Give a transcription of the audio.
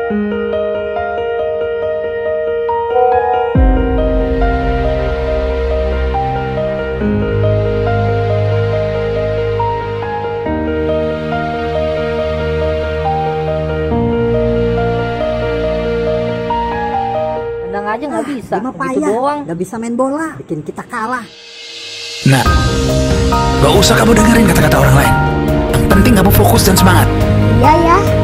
Tenang aja nggak bisa. Dia mah Gitu payah, doang. nggak bisa main bola, bikin kita kalah. Nah, gak usah kamu dengerin kata-kata orang lain. Yang penting kamu fokus dan semangat. Iya ya.